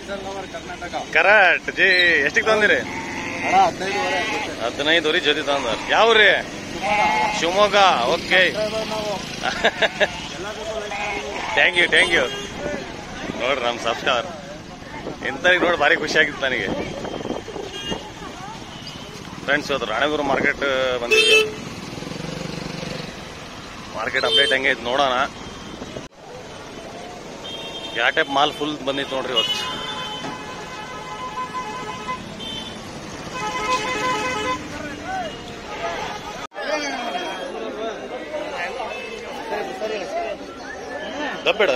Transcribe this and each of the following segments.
Correct G. ಎಷ್ಟಿಗೆ ತಂದಿರಿ? 15 ಜೊತೆ ತಂದ. ಯಾವ್ರಿ? ಶಿವಮೊಗ್ಗ. Okay, thank you. ನೋಡ್ರಿ ನಮ್ ಸಬ್ಸ್ಕ್ರೈಬರ್ ಇಂಥವ್ರಿಗೆ ನೋಡಿ ಭಾರಿ ಖುಷಿ ಆಗಿತ್ತು ನನಗೆ. ಫ್ರೆಂಡ್ಸ್, ಇವತ್ತು ರಾಣೆಬೆನ್ನೂರು ಮಾರ್ಕೆಟ್ ಬಂದಿದ್ವಿ. ಮಾರ್ಕೆಟ್ ಅಪ್ಡೇಟ್ ಹೆಂಗೆ ಐತೆ ನೋಡೋಣ. ಯಾವ ಟೈಪ್ ಮಾಲ್ ಫುಲ್ ಬಂದಿತ್ತು ನೋಡ್ರಿ ಇವತ್ತು. ದಬ್ಬೇಡ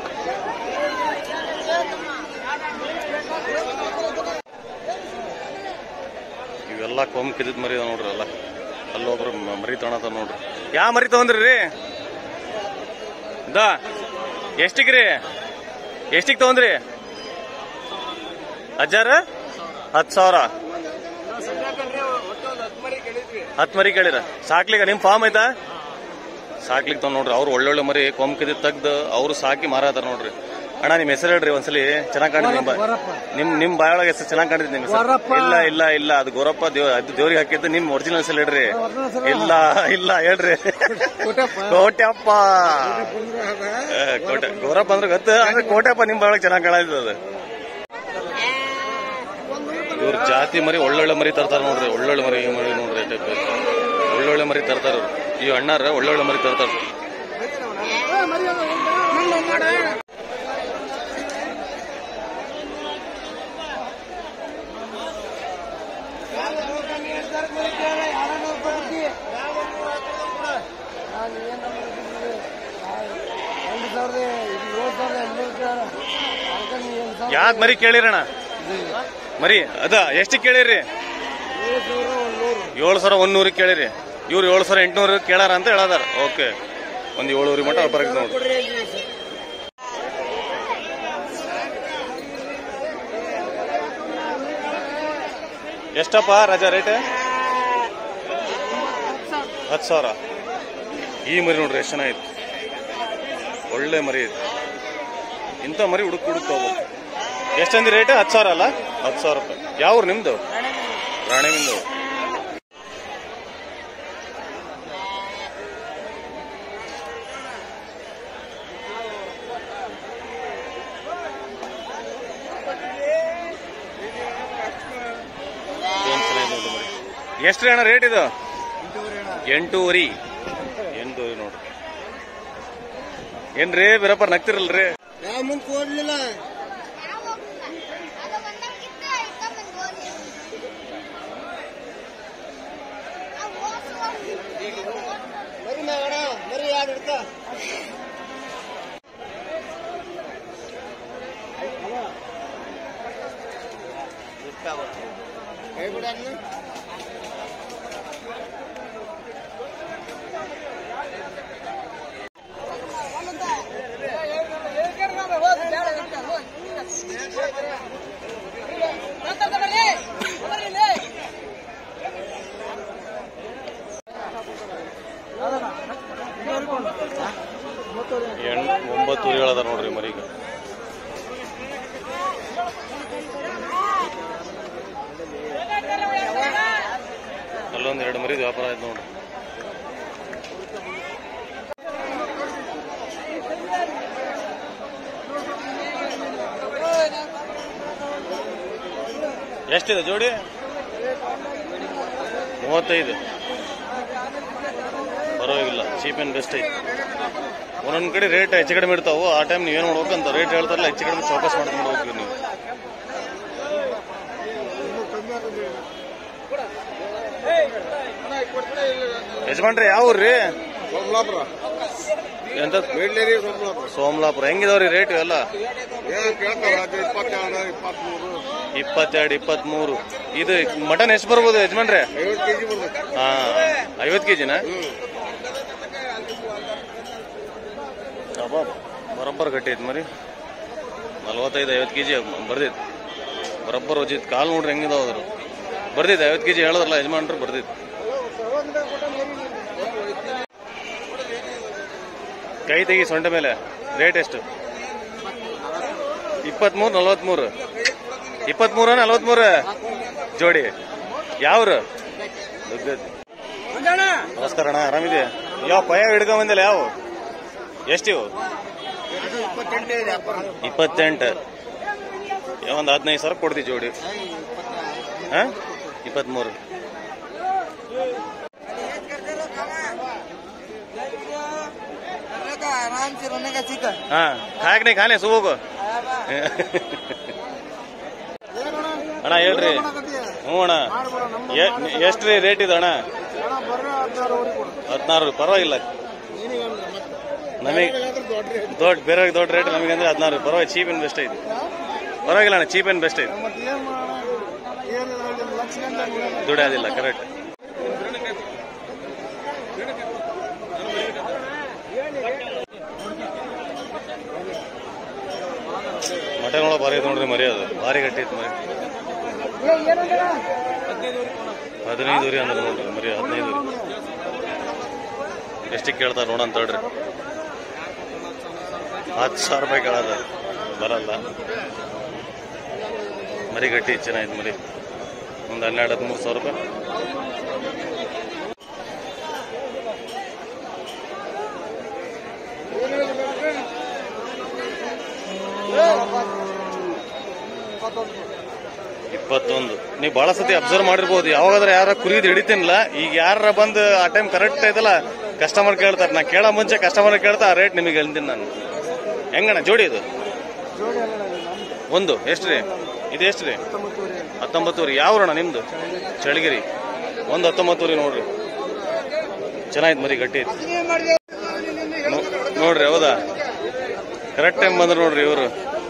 ಇವೆಲ್ಲ ಕೊಂಕಿದ್ ಮರಿ ನೋಡ್ರಿ. ಅಲ್ಲ ಅಲ್ಲೊಬ್ರು ಮರಿ ತಗೊಳತ ನೋಡ್ರಿ. ಯಾವ ಮರಿ ತಗೊಂಡ್ರಿ? ಎಷ್ಟಿಗ್ರಿ? ಎಷ್ಟಿಗೆ ತಗೊಂಡ್ರಿ? 10,000 10,000 10 ಮರಿ ಕೇಳಿರ? ಸಾಕ್ಲಿಕ್ಕೆ ನಿಮ್ ಫಾರ್ಮ್ ಐತಾ? ಸಾಕ್ಲಿಕ್ಕೆ ತಗೊಂಡ್ ನೋಡ್ರಿ. ಅವ್ರು ಒಳ್ಳೊಳ್ಳೆ ಮರಿ ಕೊಂಕಿದ್ ತೆಗ್ದು ಅವ್ರು ಸಾಕಿ ಮಾರಾತಾರ ನೋಡ್ರಿ. ಅಣ್ಣ ನಿಮ್ ಹೆಸರು ಹೇಳ್ರಿ ಒಂದ್ಸಲಿ. ಚೆನ್ನಾಗ್ ಕಾಣಿದ್ ನಿಮ್ ಬಾಯೊಳಗೆ ಹೆಸರು ಚೆನ್ನಾಗ್ ಕಾಣಿದ್ ನಿಮ್ ಹೆಸರು? ಇಲ್ಲ ಅದು ಗೋರಪ್ಪ ಅದು ದೇವ್ರಿಗೆ ಹಾಕಿದ್ದು. ನಿಮ್ ಒರಿಜಿನಲ್ ಹೆಸರು ಹೇಳ್ರಿ. ಇಲ್ಲ ಹೇಳ್ರಿ. ಕೋಟ್ಯಪ್ಪ. ಗೋರಪ್ಪ ಅಂದ್ರೆ ಗೊತ್ತ, ಅಂದ್ರೆ ಕೋಟ್ಯಪ್ಪ ನಿಮ್ ಬಾಯೊಳಗೆ ಚೆನ್ನಾಗ್ ಕಾಣಿದ್ ಅದು. ಇವ್ರ ಜಾತಿ ಮರಿ ಒಳ್ಳೊಳ್ಳೆ ಮರಿ ತರ್ತಾರ ನೋಡ್ರಿ. ಒಳ್ಳೊಳ್ಳೆ ಮರಿ ನೋಡ್ರಿ. ಒಳ್ಳೊಳ್ಳೆ ಮರಿ ತರ್ತಾರ ಈ ಅಣ್ಣಾರ. ಒಳ್ಳೊಳ್ಳೆ ಮರಿ ತರ್ತಾರ. ಯಾವ್ದ್ ಮರಿ ಕೇಳಿರಣ್ಣ? ಮರಿ ಅದ ಎಷ್ಟಿಗೆ ಕೇಳಿರಿ? 7,100 ಕೇಳಿರಿ. ಇವ್ರು 7,800 ಕೇಳಾರ ಅಂತ ಹೇಳದಾರ. ಓಕೆ, ಒಂದ್ 700 ಮಟ್ಟ ಬರಕ್ ನೋಡಿ. ಎಷ್ಟಪ್ಪ ರಾಜಾ ರೇಟ್? 10,000. ಈ ಮರಿ ನೋಡ್ರಿ ಎಷ್ಟು ಚೆನ್ನಾಗಿತ್ತು. ಒಳ್ಳೆ ಮರಿ ಐತಿ. ಇಂಥ ಮರಿ ಹುಡುಕ್ ಹೋಗ್ಬೇಕು. ಎಷ್ಟಂದಿ ರೇಟ್? 10,000 ಅಲ್ಲ? 10,000 ರೂಪಾಯಿ. ಯಾವ್ರು ನಿಮ್ದು? ರಾಣೆಬೆನ್ನೂರು. ಎಷ್ಟ್ರಿ ಅಣ್ಣ ರೇಟ್ ಇದು? 8,500 ನೋಡ್ರಿ. ಏನ್ರಿ ಬೀರಪ್ಪ ನಗ್ತಿರಲ್ರಿ? ಮುಂದೆ ಓಡ್ಲಿಲ್ಲ. ಮರಿ ಯಾರು ಹಿಡ್ಕ? ಕೈ ಬಿಡ. $900 ನೋಡ್ರಿ ಮರಿಗ. ಅಲ್ಲೊಂದ್ 2 ಮರಿದ ವ್ಯಾಪಾರ ಆಯ್ತು ನೋಡ್ರಿ. ಎಷ್ಟಿದೆ ಜೋಡಿ? 35. ಪರವಾಗಿಲ್ಲ, ಚೀಪ್ ಅಂಡ್ ಬೆಸ್ಟ್ ಐತಿ. ಒಂದೊಂದ್ ಕಡೆ ರೇಟ್ ಹೆಚ್ಚು ಕಡಿಮೆ ಇರ್ತಾವು. ಆ ಟೈಮ್ ನೀವೇನು ಮಾಡ್ಬೇಕಂತ ರೇಟ್ ಹೇಳ್ತಾರಲ್ಲ, ಹೆಚ್ಚು ಕಡಿಮೆ ಚೌಕಾಸ್ ಮಾಡ್ಕೊಂಡು ಹೋಗ್ತೀವಿ ನೀವು. ಯಜಮಾನ್ರಿ ಯಾವ ಊರ್ರಿ? ಸೋಮಲಾಪುರ. ಎಂತ? ಸೋಮಲಾಪುರ. ಹೆಂಗಿದಾವ್ರಿ ರೇಟ್ ಎಲ್ಲ? 22, 23. ಇದು ಮಟನ್ ಎಷ್ಟು ಬರ್ಬೋದು ಯಜಮಾನ್ರೆ? 50 kg ಬರ್ಬೇಕು. ಹಾ, 50 kg ನಾ? ಬರೋಬ್ಬರ್ ಗಟ್ಟಿ ಐತಿ ಮರಿ. 45-50 kg ಬರ್ದೈತಿ. ಬರೋಬ್ಬರ್ ವಜಿತ್. ಕಾಲು ನೋಡ್ರಿ ಹೆಂಗಿದಾವ್ರು. ಬರ್ದೈತಿ 50 kg ಹೇಳದ್ರಲ್ಲ ಯಜಮಾನ್ರು, ಬರ್ದೈತಿ. ಕೈ ತೆಗಿ ಸೊಂಟ ಮೇಲೆ. ರೇಟ್ ಎಷ್ಟು? 23, 43. 23 43 ಜೋಡಿ ಯಾವ್ರು ನಮಸ್ಕಾರ ಅಣ್ಣ ಆರಾಮಿದೆಯಾ ಯಾವ ಪಯ ಹಿಡ್ಕೊಂಡ್ ಬಂದಿಲ್ಲ ಯಾವ ಎಷ್ಟಿವು 28 ಒಂದು 15 ಸಾವಿರ ಕೊಡ್ತೀವಿ ಜೋಡಿ 23 ಹಾ ಖಾಕ್ ನೀ ಖಾನೆ ಸುಬೋಗು ಅಣ್ಣ ಹೇಳ್ರಿ ಹ್ಞೂ ಅಣ್ಣ ಎಷ್ಟ್ರಿ ರೇಟ್ ಇದೆ ಅಣ್ಣ 16 ಪರವಾಗಿಲ್ಲ ನಮಗೆ ಬೇರೆ ದೊಡ್ಡ ರೇಟ್ ನಮಗೆ ಅಂದ್ರೆ 16 ಪರವಾಗಿ ಚೀಪ್ ಅಂಡ್ ಬೆಸ್ಟ್ ಐತಿ ಪರವಾಗಿಲ್ಲ ಅಣ್ಣ ಚೀಪ್ ಅಂಡ್ ಬೆಸ್ಟ್ ಐತಿ ದುಡಿಯೋದಿಲ್ಲ ಕರೆಕ್ಟ್ ಮಟನ್ ಒಳಗೆ ಭಾರಿ ಐತೆ ನೋಡ್ರಿ ಮರಿ ಅದು ಭಾರಿ ಗಟ್ಟಿ ಐತಿ ಮರಿ 15 ರೀ ಅಂದ್ರೆ ನೋಡ್ರಿ ಮರಿ 15 ರೀ ಎಷ್ಟಿಗೆ ಕೇಳ್ತಾರೆ ನೋಡೋಣ ತಡ್ರಿ 10,000 ರೂಪಾಯಿ ಕೇಳೋದ ಬರಲ್ಲ ಮರಿ ಗಟ್ಟಿ ಚೆನ್ನಾಗಿತ್ತು ಮರಿ ಒಂದು 12-13 ಸಾವಿರ ರೂಪಾಯಿ ಇಪ್ಪತ್ತೊಂದು ನೀವು ಬಹಳ ಸತಿ ಅಬ್ಸರ್ವ್ ಮಾಡಿರ್ಬೋದು ಯಾವಾಗಾದ್ರೆ ಯಾರ ಕುರಿದು ಹಿಡಿತೀನಿಲ್ಲ ಈಗ ಯಾರ ಬಂದು ಆ ಟೈಮ್ ಕರೆಕ್ಟ್ ಐತಲ್ಲ ಕಸ್ಟಮರ್ ಕೇಳ್ತಾರೆ ನಾ ಕೇಳೋ ಮುಂಚೆ ಕಸ್ಟಮರ್ ಕೇಳ್ತಾ ಆ ರೇಟ್ ನಿಮಗೆ ಹೇಳ್ತೀನಿ ನಾನು ಹೆಂಗಣ್ಣ ಜೋಡಿ ಇದು ಒಂದು ಎಷ್ಟು ರೀ ಇದು ಎಷ್ಟು ರೀ 19 ರೀ ಯಾವ್ರಣ್ಣ ನಿಮ್ದು ಚಳಿಗಿರಿ ಒಂದು 19 ರೀ ನೋಡ್ರಿ ಚೆನ್ನಾಗಿತ್ತು ಮರಿ ಗಟ್ಟಿ ಐತಿ ನೋಡ್ರಿ ಹೌದಾ ಕರೆಕ್ಟ್ ಟೈಮ್ ಬಂದ್ರೆ ನೋಡ್ರಿ ಇವರು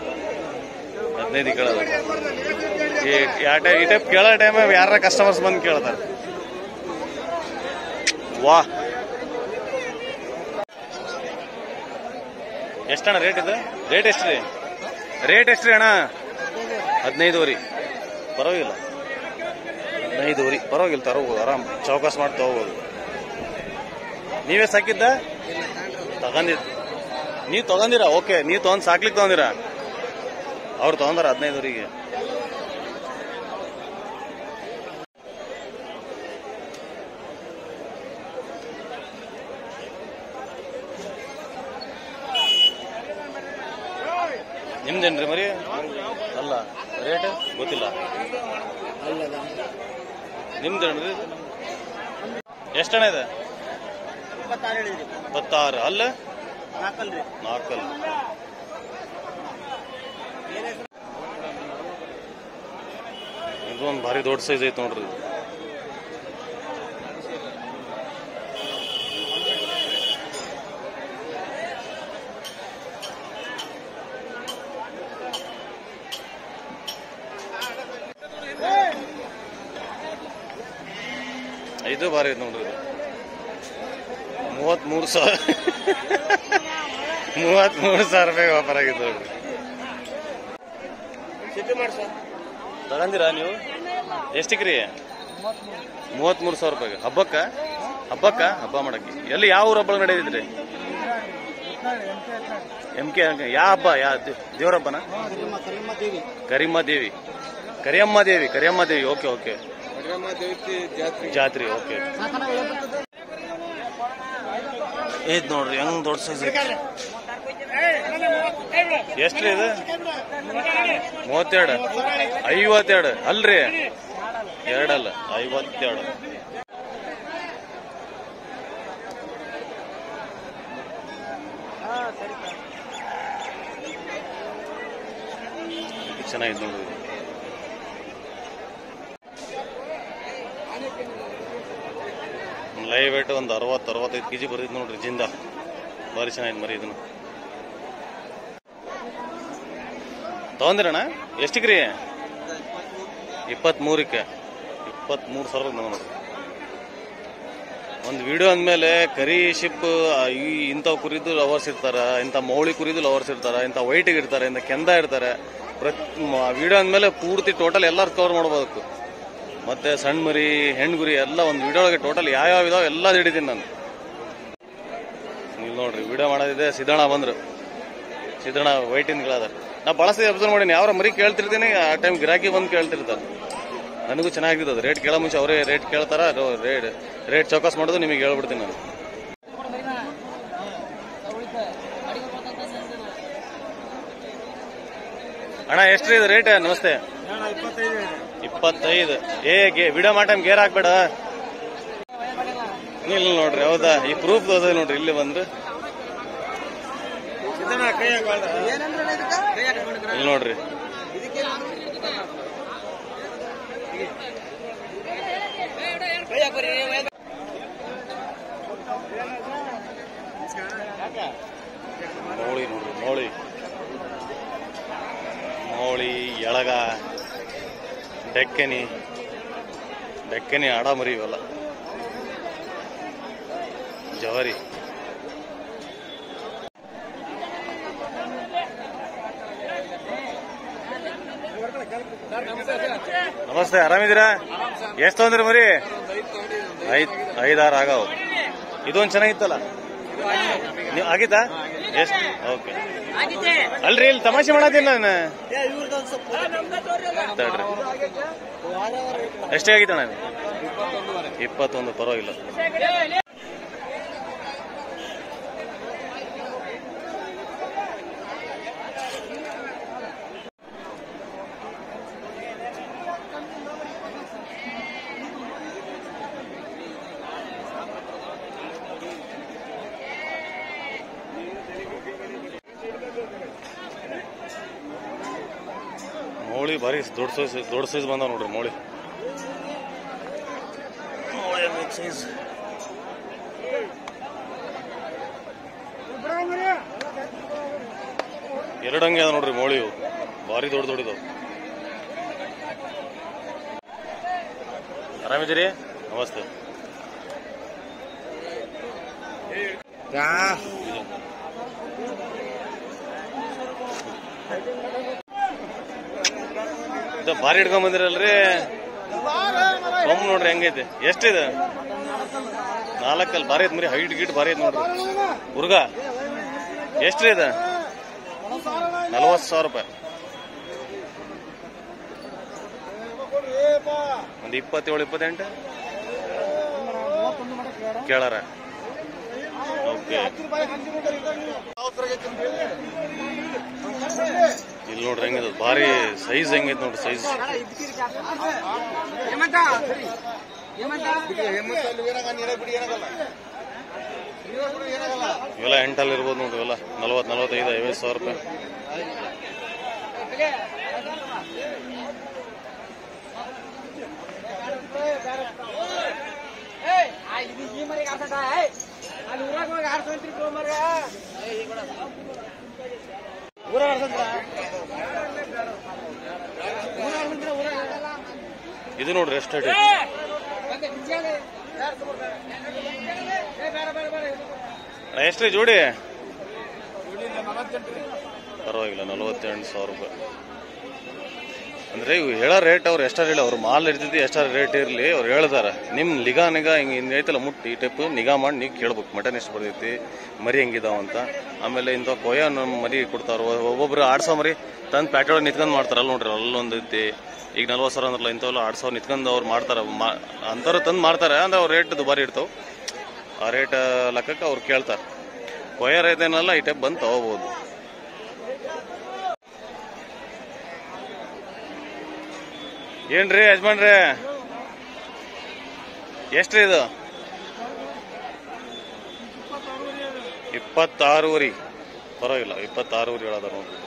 15 ಕೇಳೋದು ಈ ಟೈಪ್ ಕೇಳೋ ಟೈಮ್ ಯಾರ ಕಸ್ಟಮರ್ಸ್ ಬಂದು ಕೇಳ್ತಾರೆ ವಾ ಎಷ್ಟಣ್ಣ ರೇಟ್ ಇದು ರೇಟ್ ಎಷ್ಟು ರೀ ಅಣ್ಣ 15 ರೀ ಪರವಾಗಿಲ್ಲ 15 ರೀ ಪರವಾಗಿಲ್ಲ ತರಬಹುದು ಆರಾಮ್ ಚೌಕಾಸ್ ಮಾಡಿ ತಗೋಬಹುದು ನೀವೇ ಸಾಕಿದ್ದ ನೀವ್ ತಗೊಂಡಿರಾ ಓಕೆ ನೀವ್ ತಗೊಂಡ್ ಸಾಕ್ಲಿಕ್ಕೆ ತಗೊಂಡಿರಾ ಅವ್ರು ತಗೊಂಡಾರ 15 ರೀಗೆ ನಿಮ್ದೇನ್ರಿ ಮರಿ ಅಲ್ಲ ರೇಟ್ ಗೊತ್ತಿಲ್ಲ ನಿಮ್ದೇನ್ರಿ ಎಷ್ಟಣ ಇದೆ 26 ಅಲ್ಲ 4 ಇದೊಂದು ಭಾರಿ ದೊಡ್ಡ ಸೈಜ್ ಐತೆ ನೋಡ್ರಿ ಇದು ಭಾರಿ ಐತೆ ನೋಡ್ರಿ 33,000 ರೂಪಾಯಿ ವ್ಯಾಪಾರ ಆಗಿದ್ದು ನೋಡ್ರಿ ತಗೊಂಡಿರಾ ನೀವು ಎಷ್ಟಕ್ರಿ 33,000 ರೂಪಾಯಿಗೆ ಹಬ್ಬ ಮಾಡಕ್ಕೆ ಎಲ್ಲಿ ಯಾವ ಊರ ಹಬ್ಬ ನಡೆದಿದ್ರಿ MK ಯಾವ ಹಬ್ಬ ಯಾವ ದೇವ್ರ ಹಬ್ಬನ ಕರಿಯಮ್ಮ ದೇವಿ ಓಕೆ ಜಾತ್ರೆ ಓಕೆ ಏದ್ ನೋಡ್ರಿ ಹೆಂಗ್ ದೊಡ್ಡ ಸೈಜ್ ಐತಿ ಎಷ್ಟ್ರಿ ಇದು 32 52 ಅಲ್ರಿ 2 ಅಲ್ಲ 52 ಚೆನ್ನಾಗಿದೆ ನೋಡ್ರಿ ಲೈವ್ ವೇಟ್ ಒಂದು 60-65 kg ಬರ್ತಿದ್ ನೋಡ್ರಿ ಜಿಂದ ಭಾರಿ ಚೆನ್ನಾಗಿದೆ ಮರಿ ಇದನ್ನು ತಗೊಂದಿರಣ್ಣ ಎಷ್ಟಿಗ್ರಿ 23ಕ್ಕೆ 23,000 ನೋಡ್ರಿ ಒಂದು ವಿಡಿಯೋ ಅಂದ್ಮೇಲೆ ಕರಿ ಶಿಪ್ ಇಂಥವ್ ಕುರಿದು ಲವರ್ಸ್ ಇರ್ತಾರ ಇಂಥ ಮೌಳಿ ಕುರಿದು ಲವರ್ಸ್ ಇರ್ತಾರ ಇಂಥ ವೈಟಿಗೆ ಇರ್ತಾರೆ ಇಂಥ ಕೆಂದ ಇರ್ತಾರೆ ವಿಡಿಯೋ ಅಂದ್ಮೇಲೆ ಪೂರ್ತಿ ಟೋಟಲ್ ಎಲ್ಲರೂ ಕವರ್ ಮಾಡ್ಬೋದಕ್ಕೆ ಮತ್ತೆ ಸಣ್ಣ ಮರಿ ಹೆಣ್ಗುರಿ ಎಲ್ಲ ಒಂದು ವಿಡಿಯೋ ಒಳಗೆ ಟೋಟಲ್ ಯಾವ್ಯಾವ ಇದಾವ ಎಲ್ಲ ಹಿಡಿತೀನಿ ನಾನು ನೀವು ನೋಡ್ರಿ ವಿಡಿಯೋ ಮಾಡೋದಿದೆ ಸಿದ್ದಣ್ಣ ಬಂದ್ರು ಸಿದ್ದಣ್ಣ ವೈಟಿನ್ಗಳದ ನಾ ಭಾಳ ಸತಿ ಅಬ್ಸರ್ವ್ ಮಾಡೀನಿ, ಯಾವ್ರ ಮರಿ ಕೇಳ್ತಿರ್ತೀನಿ ಆ ಟೈಮ್ ಗಿರಾಕಿ ಬಂದು ಕೇಳ್ತಿರ್ತಾರೆ. ನನಗೂ ಚೆನ್ನಾಗಿರ್ತದೆ. ರೇಟ್ ಕೇಳೋ ಮುಂಚೆ ಅವರೇ ರೇಟ್ ಕೇಳ್ತಾರ, ರೇಟ್ ಚೌಕಾಸ್ ಮಾಡೋದು ನಿಮಗೆ ಹೇಳ್ಬಿಡ್ತೀನಿ ನಾನು. ಅಣ್ಣ ಎಷ್ಟ್ರಿ ಇದು ರೇಟ್? ನಮಸ್ತೆ. 25. ವಿಡಿಯೋ ಮಾಡೋ ಟೈಮ್ ಗೇರ್ ಹಾಕ್ಬೇಡ. ಇಲ್ಲ ನೋಡ್ರಿ, ಹೌದಾ? ಈ ಪ್ರೂಫ್ ಅದ ನೋಡ್ರಿ, ಇಲ್ಲಿ ಬಂದ್ರೆ ಇಲ್ಲಿ ನೋಡ್ರಿ. ಮೋಳಿ ನೋಡ್ರಿ, ಮೋಳಿ ಮೋಳಿ, ಎಳಗ, ಡೆಕ್ಕನಿ ಆಡ ಮರಿ ಇವೆಲ್ಲ ಜವಾರಿ. ನಮಸ್ತೆ, ಆರಾಮಿದ್ದೀರಾ? ಎಷ್ಟು ತೊಂದ್ರಿ ಮರಿ? 5-6 ಆಗವು. ಇದೊಂದು ಚೆನ್ನಾಗಿತ್ತಲ್ಲ, ನೀವು ಆಗಿತ್ತಾ? ಎಷ್ಟು? ಓಕೆ. ಅಲ್ರಿ ಇಲ್ಲಿ ತಮಾಷೆ ಮಾಡತ್ತೀನಿ ನಾನು. ಎಷ್ಟೇ ಆಗಿತ್ತ ನಾನು? 21. ಪರವಾಗಿಲ್ಲ. ಮೋಳಿ ಭಾರಿ ದೊಡ್ಡ ಸೈಜ್ ಬಂದಾವ ನೋಡ್ರಿ. ಮೋಳಿ ಸೈಜ್ ಎರಡಂಗೆ ಅದ ನೋಡ್ರಿ. ಮೋಳಿ ಭಾರಿ ದೊಡ್ಡದಿದಾವ. ಆರಾಮಿದ್ದೀರಿ? ನಮಸ್ತೆ. ಭಾರಿ ಹಿಡ್ಕೊಂಡ್ ಬಂದಿರಲ್ರಿ. ಕೊಂಬ್ ನೋಡ್ರಿ ಹೆಂಗೈತೆ. ಎಷ್ಟಿದೆ? 4 ಭಾರಿ ಐತ್ ಮರಿ. ಹೈಟ್ ಗಿಟ್ ಭಾರಿ ಐತ್ ನೋಡ್ರಿ. ಹುರ್ಗ ಎಷ್ಟ್ರಿ ಇದೆ? 40,000 ರೂಪಾಯಿ. ಒಂದು 27-28 ಕೇಳಾರ. ಓಕೆ. ಇಲ್ಲಿ ನೋಡ್ರಿ ಹೆಂಗದ, ಭಾರಿ ಸೈಜ್ ಹೆಂಗೈತೆ ನೋಡ್ರಿ. ಸೈಜ್ ಇವೆಲ್ಲ 8 ಇರ್ಬೋದು ನೋಡ್ರಿ. ಇವೆಲ್ಲ 40-45-50,000 ರೂಪಾಯಿ. ಇದು ನೋಡ್ರಿ ಎಷ್ಟು ರೇಟ್. ಎಷ್ಟ್ರಿ ಜೋಡಿ? ಪರವಾಗಿಲ್ಲ, 48,000 ರೂಪಾಯಿ. ಅಂದ್ರೆ ಇವು ಹೇಳೋ ರೇಟ್ ಅವ್ರು ಎಷ್ಟಾರ ಹೇಳಿ, ಅವ್ರು ಮಾಲ್ ಇರ್ತೈತಿ ಎಷ್ಟಾರ ರೇಟ್ ಇರಲಿ ಅವ್ರು ಹೇಳ್ತಾರ. ನಿಮ್ ನಿಗಾ ಹಿಂಗೆ ಐತಲ್ಲ ಮುಟ್ಟಿ ಈ ಟೈಪ್ ನಿಗಾ ಮಾಡಿ ನೀವು ಕೇಳ್ಬೇಕು, ಮಟನ್ ಎಷ್ಟು ಬರ್ತೈತಿ, ಮರಿ ಹೆಂಗಿದಾವ ಅಂತ. ಆಮೇಲೆ ಇಂಥ ಕೊಯ್ಯ ನಮ್ಮ ಮರಿ ಕೊಡ್ತಾರ. ಒಬ್ಬೊಬ್ರು 2,000 ಮರಿ ತಂದು ಪ್ಯಾಟೆಲ್ ನಿತ್ಕೊಂಡ್ ಮಾಡ್ತಾರಲ್ಲ ನೋಡ್ರಿ. ಅಲ್ಲೊಂದೈತಿ. ಈಗ 40,000 ಅಂದ್ರಲ್ಲ, ಇಂಥವೆಲ್ಲ 2,000 ನಿತ್ಕೊಂಡು ಅವ್ರು ಮಾಡ್ತಾರ. ಅಂಥವ್ರು ತಂದು ಮಾಡ್ತಾರೆ ಅಂದ್ರೆ ಅವ್ರ ರೇಟ್ ದುಬಾರಿ ಇರ್ತಾವ. ಆ ರೇಟ್ ಲೆಕ್ಕಕ್ಕೆ ಅವ್ರು ಕೇಳ್ತಾರೆ. ಕೊಯ್ಯ ರೈತನಲ್ಲ ಈ ಟೈಪ್ ಬಂದು ತಗೋಬಹುದು. ಏನ್ರಿ ಯಜಮಾನ್ರಿ, ಎಷ್ಟ್ರಿ ಇದು? 26 ಪರವಾಗಿಲ್ಲ, 26 ಹೇಳದ ನೋಡ್ರಿ.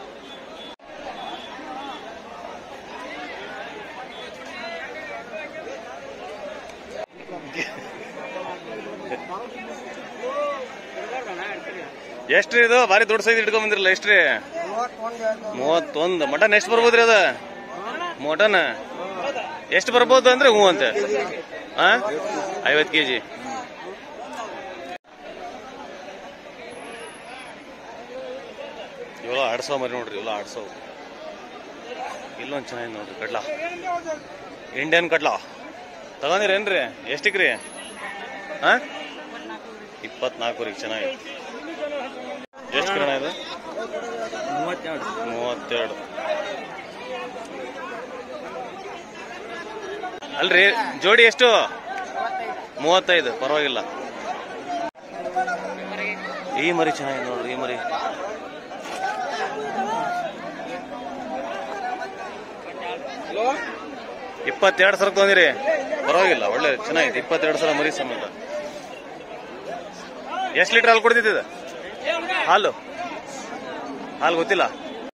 ಎಷ್ಟ್ರಿ ಇದು? ಭಾರಿ ದೊಡ್ಡ ಸೈಜ್ ಇಟ್ಕೊಂಡ್ ಬಂದಿರಲ್ಲ. ಎಷ್ಟ್ರಿ? 31. ಮಟನ್ ಎಷ್ಟು ಬರ್ಬೋದ್ರಿ ಅದ? ಮಟನ್ ಎಷ್ಟು ಬರ್ಬೋದು ಅಂದ್ರೆ ಹೂ ಅಂತ 50 kg. ಇವೆಲ್ಲ 2,000 ಮರಿ ನೋಡ್ರಿ. ಇವೆಲ್ಲ 2,000. ಇಲ್ಲೊಂದು ಚೆನ್ನಾಗಿ ನೋಡ್ರಿ ಕಡ್ಲಾ, ಇಂಡಿಯನ್ ಕಡ್ಲಾ ತಗೊಂಡಿರೇನ್ರಿ? ಎಷ್ಟಿಕ್ರಿ? 24 ಚೆನ್ನಾಗಿ. ಎಷ್ಟು ಕಿರಣ ಇದು? 32. ಅಲ್ರಿ ಜೋಡಿ ಎಷ್ಟು? 35. ಪರವಾಗಿಲ್ಲ. ಈ ಮರಿ ಚೆನ್ನಾಗಿದೆ ನೋಡ್ರಿ. ಈ ಮರಿ 22,000 ತೊಂದಿರಿ. ಪರವಾಗಿಲ್ಲ, ಒಳ್ಳೆ ಚೆನ್ನಾಗಿದೆ. 22,000 ಮರಿ ಸಮೇತ. ಎಷ್ಟು ಲೀಟರ್ ಹಾಲು ಕೊಡ್ತಿದ್ದ? ಹಾಲು ಗೊತ್ತಿಲ್ಲ.